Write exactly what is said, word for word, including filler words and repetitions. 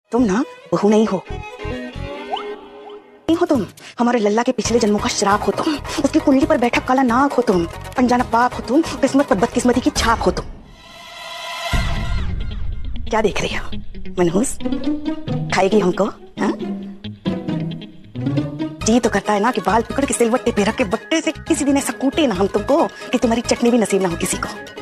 तुम ना बहू नहीं हो, नहीं हो तुम। हमारे लल्ला के पिछले जन्मों का श्राप हो तुम। उसकी कुंडली पर बैठा काला नाग हो तुम। अनजाना पाप हो तुम। किस्मत पर बदकिस्मती की छाप हो तुम। क्या देख रही हो मनहूस? खाएगी हमको? हाँ? जी तो करता है ना कि बाल पकड़ के सिलवट्टे पे रख के बट्टे से किसी दिन ऐसा कूटे ना हम तुमको कि तुम्हारी चटनी भी नसीब ना हो किसी को।